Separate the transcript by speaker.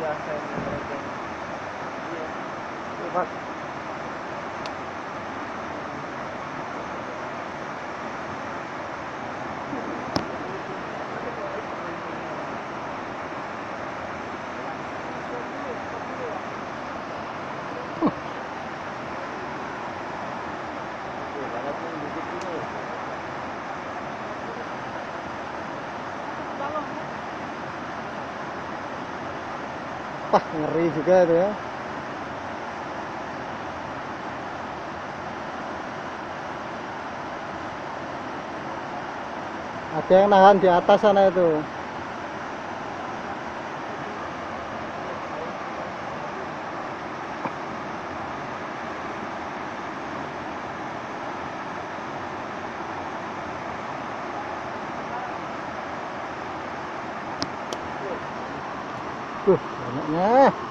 Speaker 1: biasa ini mereka. Iya.
Speaker 2: Cepat. Wah, ngeri juga itu ya. Ada yang nahan di atas sana itu. Banyaknya.